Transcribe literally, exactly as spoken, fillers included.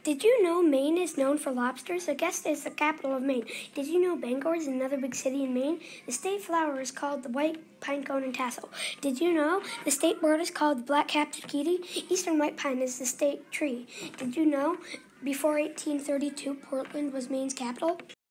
Did you know Maine is known for lobsters? Augusta is the capital of Maine. Did you know Bangor is another big city in Maine? The state flower is called the white pine cone and tassel. Did you know the state bird is called the black-capped turkey? Eastern white pine is the state tree. Did you know before eighteen thirty-two, Portland was Maine's capital?